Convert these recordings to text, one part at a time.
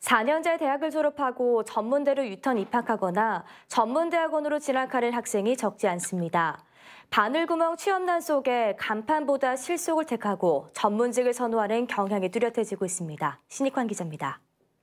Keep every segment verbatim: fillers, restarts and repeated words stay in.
사 년제 대학을 졸업하고 전문대로 유턴 입학하거나 전문대학원으로 진학하는 학생이 적지 않습니다. 바늘구멍 취업난 속에 간판보다 실속을 택하고 전문직을 선호하는 경향이 뚜렷해지고 있습니다. 신익환 기자입니다.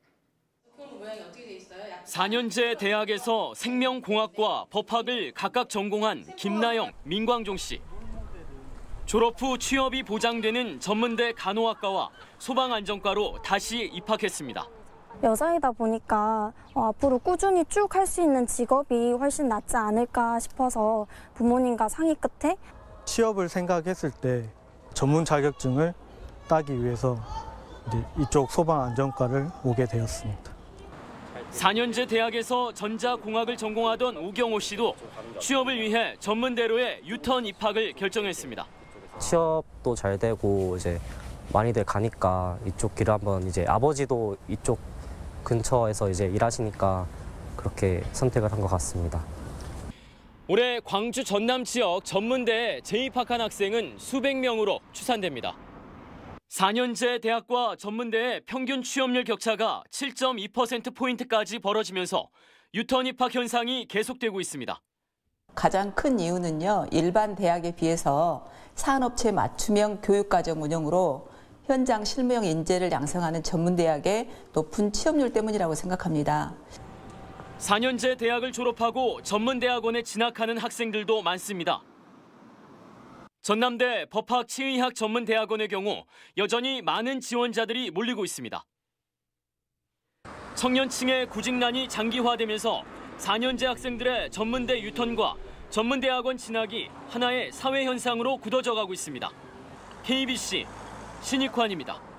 사 년제 대학에서 생명공학과 법학을 각각 전공한 김나영, 민광종 씨. 졸업 후 취업이 보장되는 전문대 간호학과와 소방안전과로 다시 입학했습니다. 여자이다 보니까 어, 앞으로 꾸준히 쭉 할 수 있는 직업이 훨씬 낫지 않을까 싶어서 부모님과 상의 끝에 취업을 생각했을 때 전문 자격증을 따기 위해서 이제 이쪽 소방안전과를 오게 되었습니다. 사 년제 대학에서 전자공학을 전공하던 우경호 씨도 취업을 위해 전문대로의 유턴 입학을 결정했습니다. 취업도 잘 되고 이제 많이들 가니까 이쪽 길을 한번 이제 아버지도 이쪽 근처에서 이제 일하시니까 그렇게 선택을 한 것 같습니다. 올해 광주 전남 지역 전문대에 재입학한 학생은 수백 명으로 추산됩니다. 사 년제 대학과 전문대의 평균 취업률 격차가 칠 점 이 퍼센트포인트까지 벌어지면서 유턴 입학 현상이 계속되고 있습니다. 가장 큰 이유는요, 일반 대학에 비해서 산업체 맞춤형 교육과정 운영으로 현장 실무형 인재를 양성하는 전문대학의 높은 취업률 때문이라고 생각합니다. 사 년제 대학을 졸업하고 전문대학원에 진학하는 학생들도 많습니다. 전남대 법학치의학 전문대학원의 경우 여전히 많은 지원자들이 몰리고 있습니다. 청년층의 구직난이 장기화되면서 사 년제 학생들의 전문대 유턴과 전문대학원 진학이 하나의 사회 현상으로 굳어져 가고 있습니다. 케이비씨 신익환입니다.